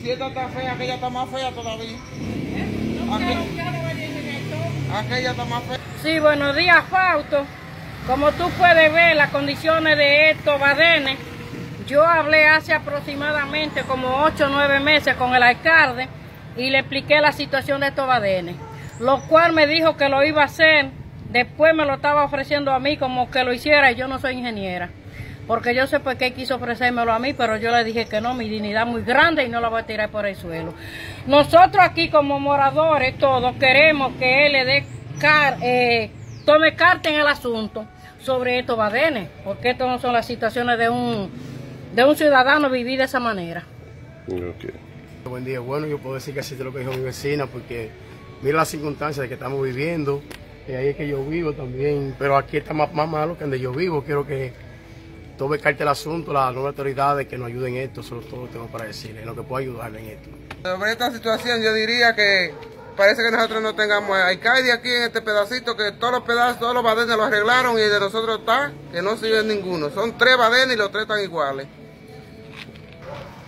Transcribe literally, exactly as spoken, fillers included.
si esta está fea, aquella está más fea todavía. Aquella, aquella está más fea. Sí, buenos días, Fausto. Como tú puedes ver las condiciones de estos badenes, yo hablé hace aproximadamente como ocho o nueve meses con el alcalde y le expliqué la situación de estos badenes, lo cual me dijo que lo iba a hacer. Después me lo estaba ofreciendo a mí como que lo hiciera y yo no soy ingeniera. Porque yo sé por qué quiso ofrecérmelo a mí, pero yo le dije que no, mi dignidad es muy grande y no la voy a tirar por el suelo. Nosotros aquí como moradores todos queremos que él le dé car eh, tome carta en el asunto sobre estos badenes, porque estas no son las situaciones de un, de un ciudadano vivir de esa manera. Okay. Buen día. Bueno, yo puedo decir que así es lo que dijo mi vecina, porque mira las circunstancias de que estamos viviendo, y ahí es que yo vivo también, pero aquí está más, más malo que donde yo vivo. Quiero que tome carta el asunto, las nuevas autoridades que nos ayuden en esto, solo todo lo tengo para decirle, en lo que puedo ayudarle en esto. Sobre esta situación yo diría que parece que nosotros no tengamos alcalde aquí en este pedacito, que todos los pedazos, todos los badenes los arreglaron y de nosotros está, que no sirve ninguno. Son tres badenes y los tres están iguales.